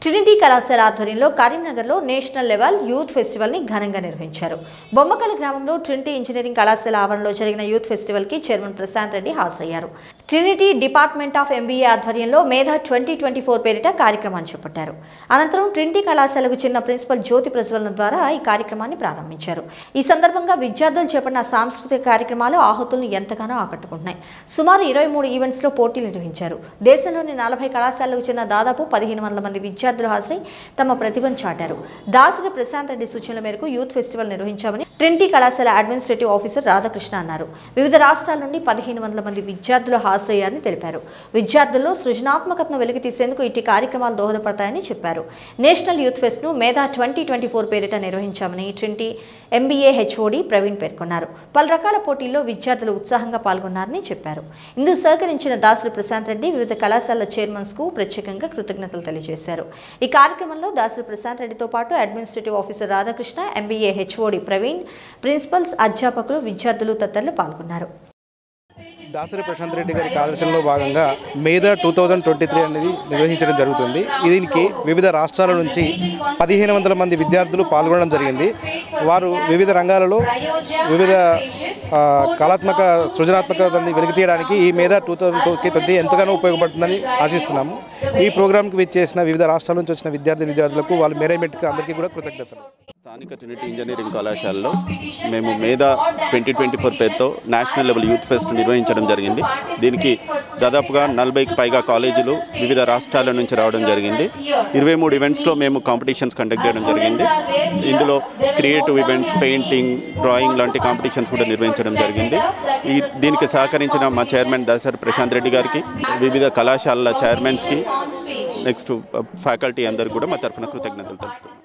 Trinity కళాశాల ఆధ్వర్యంలో కరీంనగర్లో నేషనల్ లెవెల్ యూత్ ఫెస్టివల్ని ఘనంగా నిర్వహించారు. బొమ్మకల్ గ్రామంలో ట్రినిటీ ఇంజనీరింగ్ కళాశాల ఆవరణలో జరిగిన యూత్ ఫెస్టివల్కి చైర్మన్ ప్రశాంత్ రెడ్డి హాజరయ్యారు. ట్రినిటీ డిపార్ట్మెంట్ ఆఫ్ ఎంబీఏ ఆధ్వర్యంలో మేధా 2024 పేరిట కార్యక్రమాన్ని చేపట్టారు. అనంతరం ట్రినిటీ కళాశాలకు చెందిన ప్రిన్సిపల్ జ్యోతి ప్రజ్వలన ద్వారా ఈ కార్యక్రమాన్ని ప్రారంభించారు. ఈ సందర్భంగా విద్యార్థులు చేపట్టిన సాంస్కృతిక కార్యక్రమాలు ఆహుతులను ఎంతగానో ఆకట్టుకుంటున్నాయి. సుమారు 23 ఈవెంట్స్లో పోటీలు నిర్వహించారు. దేశంలోని 40 కళాశాలకు చెందిన దాదాపు 1500 మంది విద్యార్థులు హాజరై తమ ప్రతిభను చాటారు. దాసరి ప్రశాంత్ రెడ్డి సూచనల మేరకు యూత్ ఫెస్టివల్ నిర్వహించామని ట్రినిటీ కళాశాల అడ్మినిస్ట్రేటివ్ ఆఫీసర్ రాధాకృష్ణ అన్నారు. వివిధ రాష్ట్రాల నుండి 1500 మంది విద్యార్థులు హాజరయ్యారని తెలిపారు. విద్యార్థుల్లో సృజనాత్మకతను వెలికి తీసేందుకు ఇట్టి కార్యక్రమాలు దోహదపడతాయని చెప్పారు. నేషనల్ యూత్ ఫెస్ట్ ను మేధా 2024 పేరిట నిర్వహించామని ట్రినిటీ ఎంబీఏ హెచ్ఓడి ప్రవీణ్ పేర్కొన్నారు. పలు రకాల పోటీల్లో విద్యార్థులు ఉత్సాహంగా పాల్గొన్నారని చెప్పారు. ఇందుకు సహకరించిన దాసరి ప్రశాంత్ రెడ్డి వివిధ కళాశాల చైర్మన్స్ కు ప్రత్యేకంగా కృతజ్ఞతలు తెలియజేశారు. ఈ కార్యక్రమంలో దాసరి ప్రశాంత్ రెడ్డితో పాటు administrative officer Radhakrishna, MBA HOD Praveen, principals, అధ్యాపకులు, విద్యార్థులు తదితరులు పాల్గొన్నారు. దాసరి ప్రశాంత్ రెడ్డి గారి ఆలోచనలో భాగంగా మేధా 2023 అనేది నిర్వహించడం జరుగుతుంది. దీనికి వివిధ రాష్ట్రాల నుంచి 1500 మంది విద్యార్థులు పాల్గొనడం జరిగింది. వారు వివిధ రంగాలలో వివిధ కళాత్మక సృజనాత్మకతని వెలికితీయడానికి ఈ మేధా 2023 ఎంతగానో ఉపయోగపడుతుందని ఆశిస్తున్నాము. ఈ ప్రోగ్రాంకి విచ్చేసిన వివిధ రాష్ట్రాల నుంచి వచ్చిన విద్యార్థులకు వాళ్ళ మేనేజ్మెంట్కి అందరికీ కూడా కృతజ్ఞతలు. స్థానిక ట్రినిటీ ఇంజనీరింగ్ కళాశాలలో మేము మేధా 2024 పేరుతో నేషనల్ లెవెల్ యూత్ ఫెస్ట్ నిర్వహించడం జరిగింది. దీనికి దాదాపుగా 40కి పైగా కాలేజీలు వివిధ రాష్ట్రాల నుంచి రావడం జరిగింది. 23 ఈవెంట్స్లో మేము కాంపిటీషన్స్ కండక్ట్ చేయడం జరిగింది. ఇందులో క్రియేటివ్ ఈవెంట్స్, పెయింటింగ్, డ్రాయింగ్ లాంటి కాంపిటీషన్స్ కూడా నిర్వహించడం జరిగింది. దీనికి సహకరించిన మా చైర్మన్ దాసరి ప్రశాంత్ రెడ్డి గారికి, వివిధ కళాశాలల చైర్మన్స్కి, నెక్స్ట్ ఫ్యాకల్టీ అందరికీ కూడా మా తరఫున కృతజ్ఞతలు తెలుపుతాం.